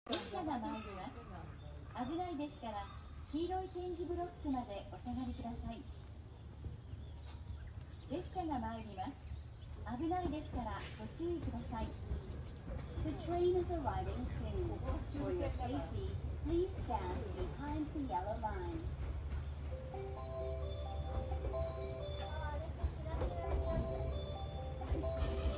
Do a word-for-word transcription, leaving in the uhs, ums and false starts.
列車が参ります。危ないですから黄色い点字ブロックまでお下がりください。列車が参ります。危ないですからご注意ください。The train is arriving soon. For your safety, please stand behind the yellow line. あー、あれってキラキラキラ。